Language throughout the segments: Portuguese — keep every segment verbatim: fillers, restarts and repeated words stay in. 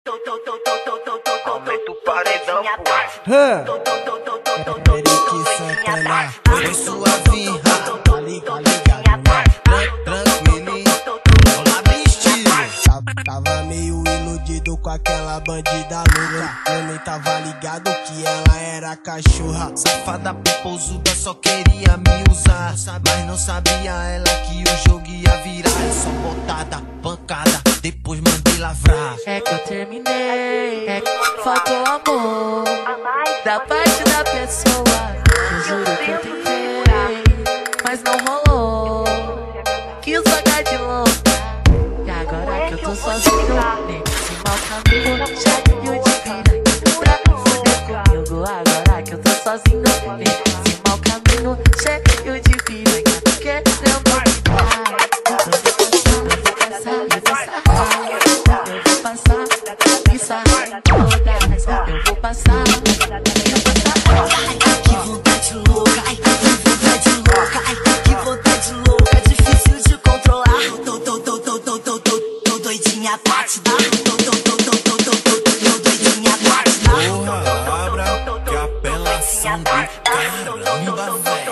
Aumenta o paredão, pô. Erik Santana, foi sua virra. Liga, liga, tranquilinho. Labra Stylos. Tava meio iludido com aquela bandida louca. Eu nem tava ligado que ela era cachorra. Safada, pousuda, só queria me usar. Mas não sabia ela que o jogo ia virar. É só botada, pancada, depois mandei lavrar. É que eu terminei, é que faltou amor da parte da pessoa. Eu juro que eu tentei, mas não rolou. Quis jogar de louca, e agora que eu tô sozinho nesse mau caminho, já viu de piranha pra fuder comigo. Agora que eu tô sozinho nesse mau caminho, cheio de piranha querendo me dar. Eu vou passar, eu vou passar, ai, que vontade louca, ai, que vontade louca, ai, que vontade louca, difícil de controlar. Tô, tô, tô, tô, tô, tô, tô, tô doidinha pra te dar. Tô, tô, tô, tô, tô, tô, tô, tô doidinha pra te dar. Porra, Labra, que apelação do caramba, véi.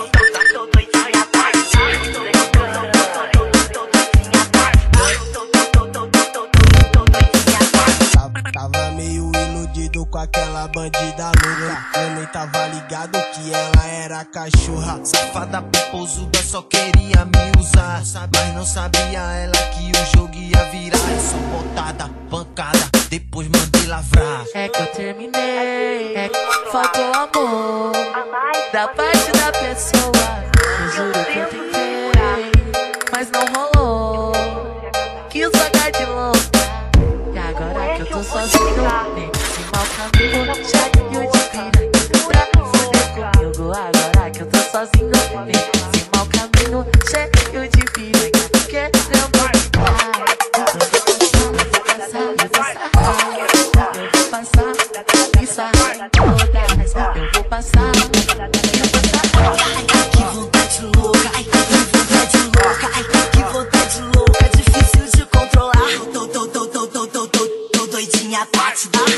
Tava meio iludido com aquela bandida louca. Eu nem tava ligado que ela era cachorra. Safada, pousuda, só queria me usar. Mas não sabia ela que o jogo ia virar. É só botada, pancada, depois mandei lavrar. É que eu terminei, é que faltou amor da parte da pessoa. Eu juro que eu tentei, mas não rolou. Quis jogar de louca, e agora que eu tô sozinho nesse mau caminho, já viu de piranha pra fuder comigo. Agora que eu tô sozinho nesse mau caminho, cheio de piranha querendo me dar. Eu vou passar, isso aí todas. Eu vou passar, eu vou passar. Ai, que vontade louca, ai, que vontade louca, ai, que vontade louca, difícil de controlar. Tô, tô, tô, tô, tô, tô, tô, tô doidinha pra te dar.